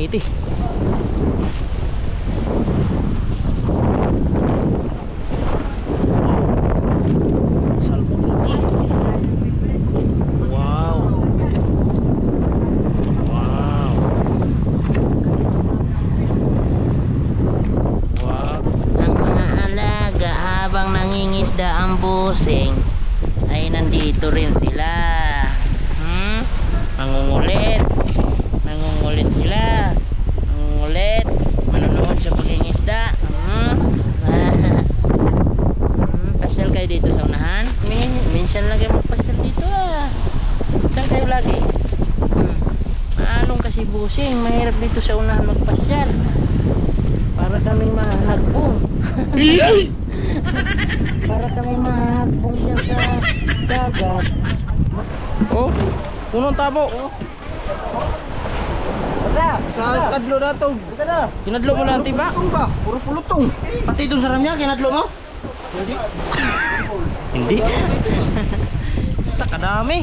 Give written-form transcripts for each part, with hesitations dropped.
salmongiti. Wow. Wow. Wow. Ang mga alaga habang nangingisda ang busing ay nandito rin sila. Mangungulit. Nangungulit sila. Mangungulit. Manonood sa pagingisda. Pasyal kayo dito sa unahan. Minsan lagi magpasyal dito ah. Saan kayo lagi? Maalong kasi busing. Mahirap dito sa unahan magpasyal. Para kaming mahahagbong. Para kaming mahahagbong dyan sa dagat. Oh, punong tabo. Sa kadlo na to. Kinadlo mo lang tiba? Puro pulutong. Pati itong saram niya, kinadlo mo? Hindi. Hindi. Kadami.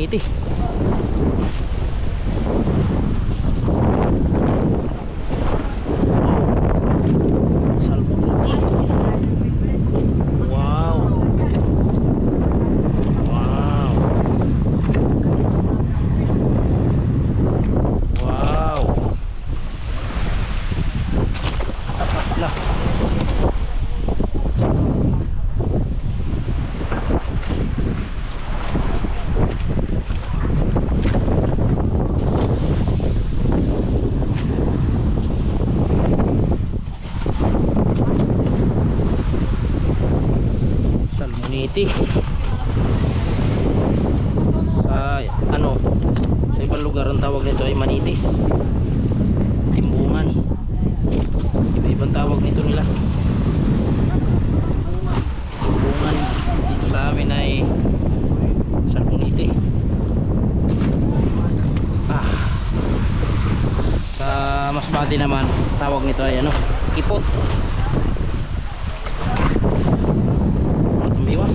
salmonite. Salmonite. Wow. Wow. Wow. Lah. Salmonite. Sa ano, sa ibang lugar ang tawag nito ay manitis. Timbungan. Iba-ibang tawag nito nila. Timbungan. Dito sa amin ay salmonite. Sa Masbate naman tawag nito ay ano, kipot. Tumiwas.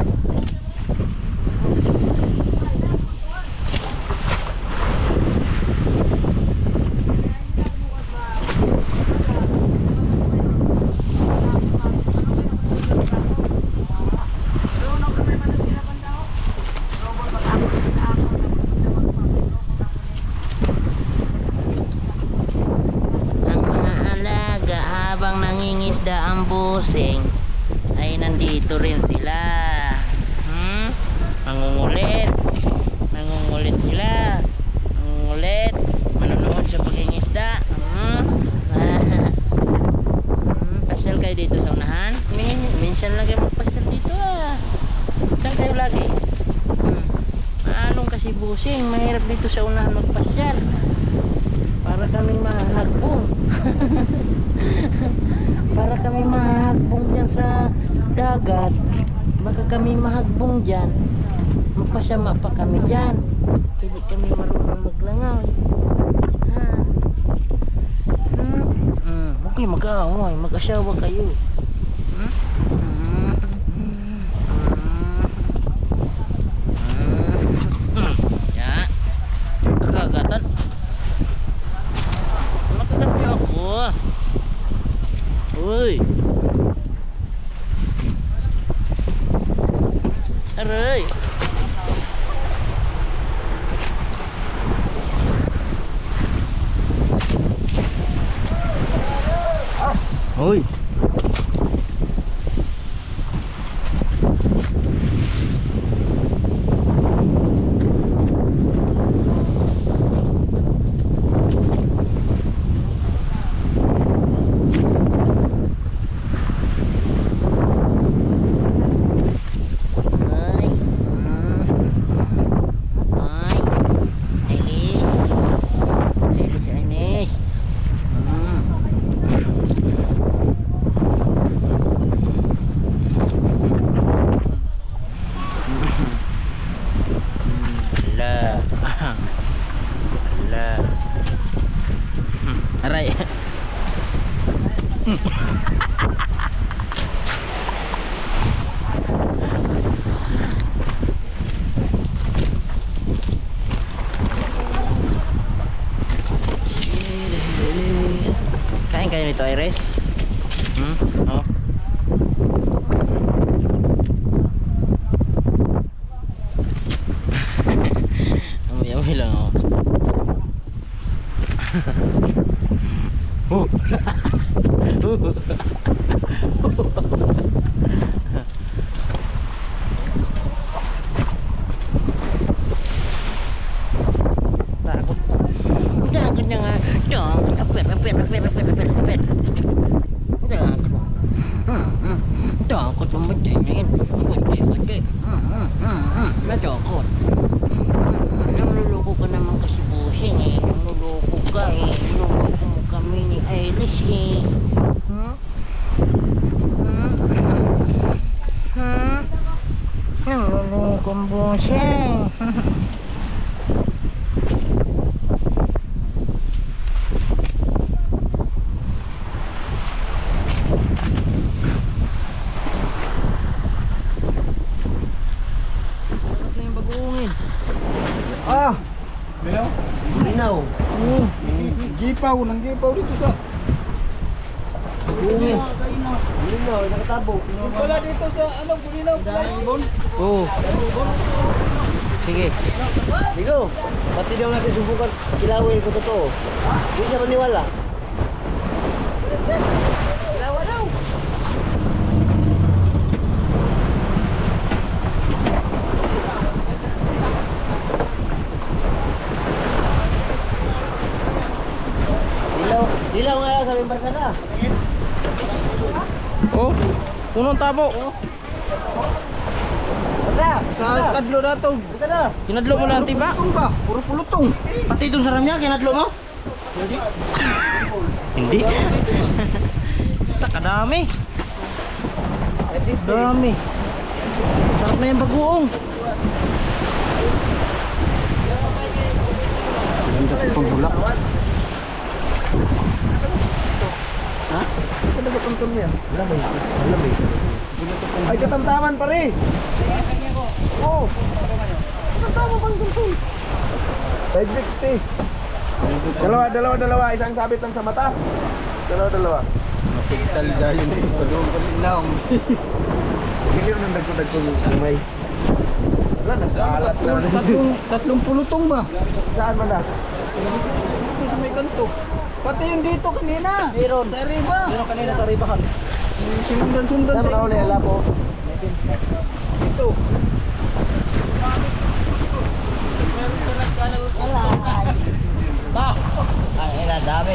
Ang mga alaga habang nangingisda ang busing ay nandito rin sila. Mangungulit. Nangungulit sila. Mangungulit. Manonood sa pagingisda. Pasyal kayo dito sa unahan. Minsan lang kayo magpasyal dito Saan kayo lagi? Maalong kasi busing. Mahirap dito sa unahan magpasyal. Para kaming mahahagbong. Para kami mahahagbong dyan sa dagat. Baka kami mahagbong dyan, magpasama pa kami dyan. Hindi kami marunong maglangaw. Okay, mag-aaway, mag-asawa kayo. Ya, kagatan. Makagat niyo ako. Uy. Aray. Uy. Aray. Kain kayo nito, Iris? Oh. Amoy-amoy lang ako. Takot. Takot niya nga. Apet. Takot ang batay na yan. Batay. Natakot. Nangluloko ka naman kasi busing Nangluloko ka Niluloko mo kami ni Iris Nangluloko ang busing. Sarap na yung bagoongin. nanggipaw dito sa Bungi. Bulinaw, nakatabo. Wala dito sa ano, Bulinaw. Ibon. Oo. Sige. Digo, pati daw natin subukan kilawin ko totoo. Hindi siya maniwala. Kilawa daw. Dilaw nga lang sabi barkada. Oh, punong tabo. Sa kadlo dato. Barkada. Kinadlo mo lang tiba. Pulutong ba? Puro pulutong. Pati itong sarap niya, kinadlo mo? Hindi. Kadami. At least Dami. Sarap na yung bagoong. ganda ko pang bulak. Ha? Ano ba tuntun niya? Lamay. Lamay. Ay katamtaman pare. Oo. Katamtaman pang tuntun. 560. Dalawa. Isang sabit lang sa mata. Dalawa. Mapital dahil yun eh. Padung kalinaw. Bigyan mo ng dagko-dagko yung may. Wala, nagkalat na. Tatlong pulutong ba? Saan man na? Dito sa may kanto. Pati yung dito kanina. Meron. Sa riba. Meron kanina sa ribahan. Sinundan-sundan sa inyo. Tama na po. Dito. Ba? Ang ina, dami.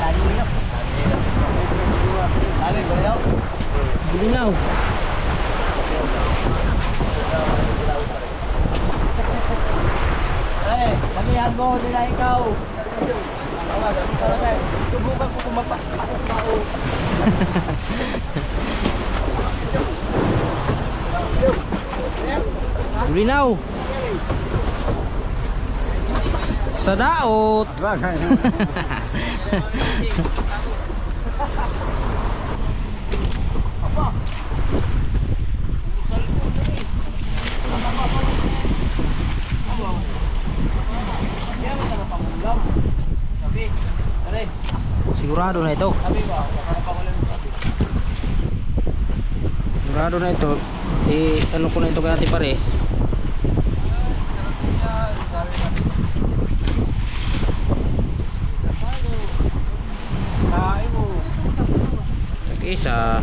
Dami, bulinaw. Bulinaw. Eh, kamihan mo, nila ikaw. Subukan ko kumapa. Bulinaw. Sa daot. Sigurado na ito. Sigurado na ito. Eh, ano ko na ito kay Ate Pares. Isa.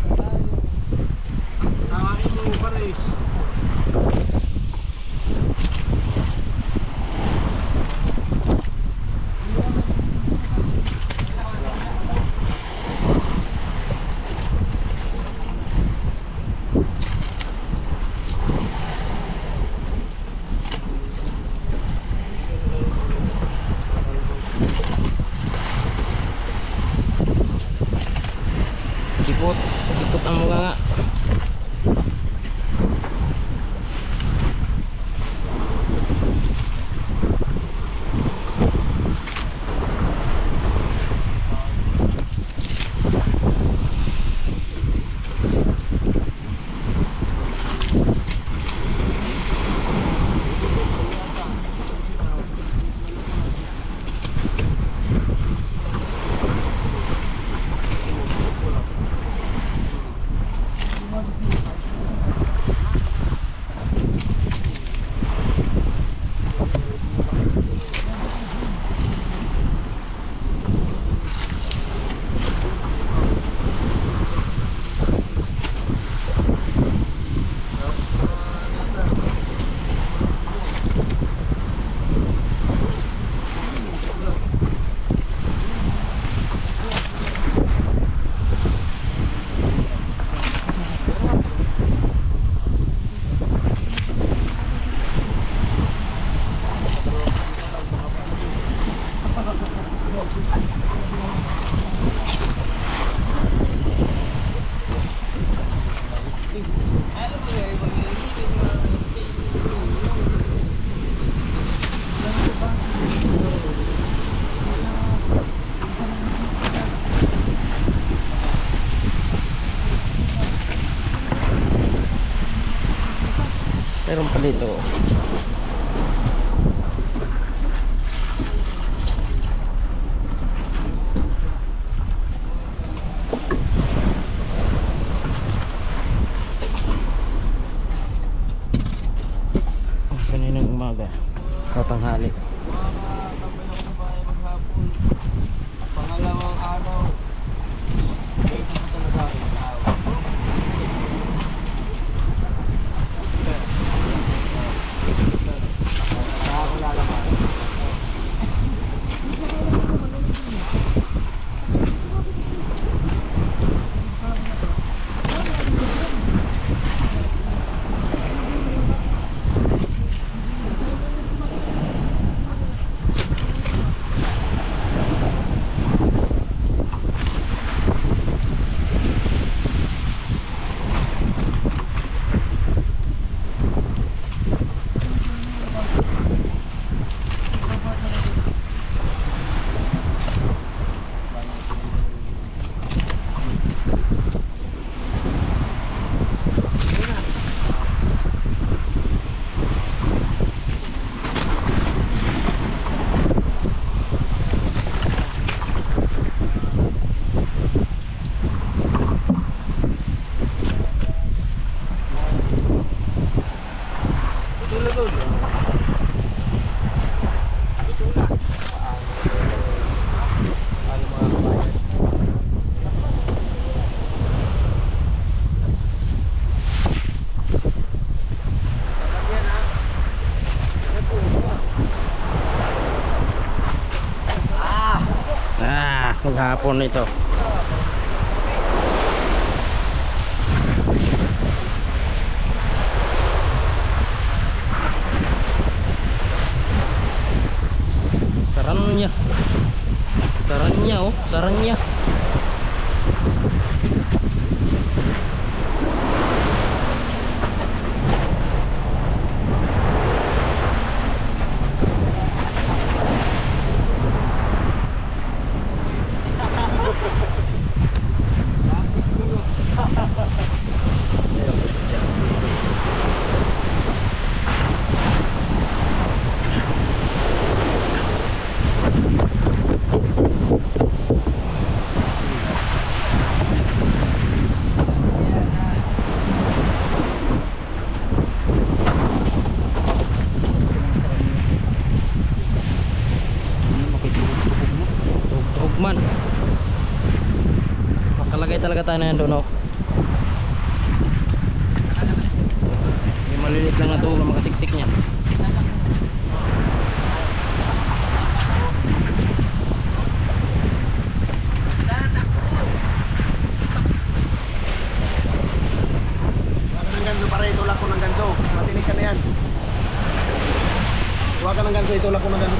Ikot ang mga nga. Meron pa dito. umaga o tanghali. Pangalawang araw. Ay, pupunta na sa akin. Ako lalaman. Maghapon ito. Saranya. Saranya oh, saranya. Man, makalagay talaga tayo na yan doon, oh. May malilit lang na ito na makasiksik niya. Huwag ka ng ganso pare, itulak ko ng ganso. Matinig ka na yan. Huwag ka ng ganso, itulak ko ng ganso.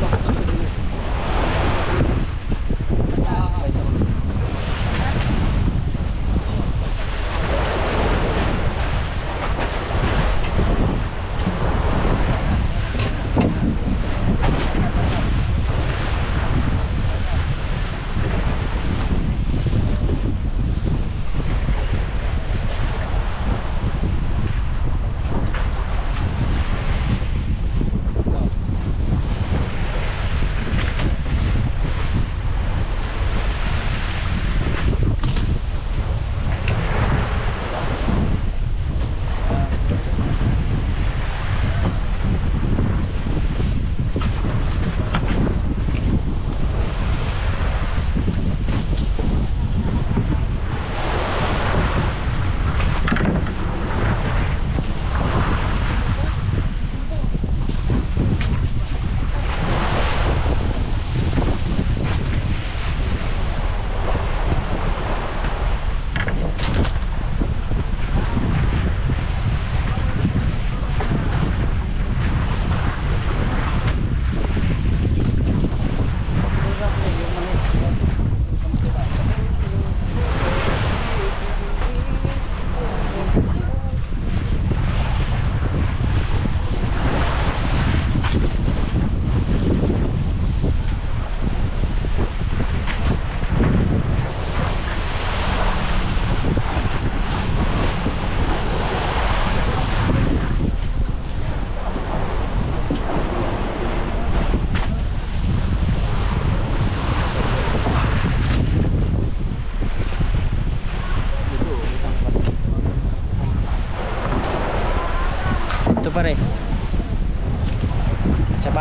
Ito pare. pa.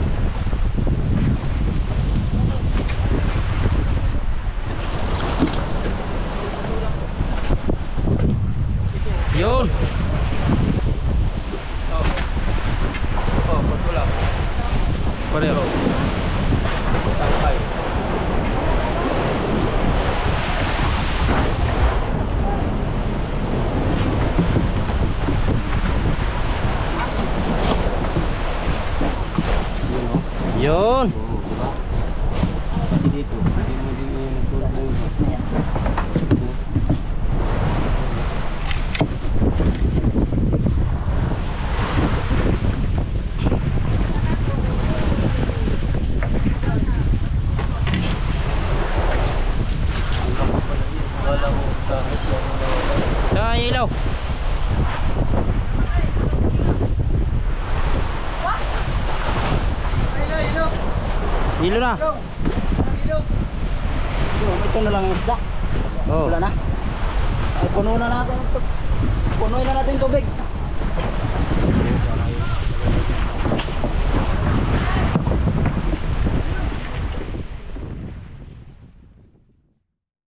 Yun. Oh, pagpula. Pareho. Takay. Yun. Oo, diba? Kasi dito, hindi mo din yung tulog mo. Wala mo kasi ako Sa ilaw. Hilo na. Ito na lang ang isda. Oh. Wala na. Ay, puno na natin. Punuin na natin tubig.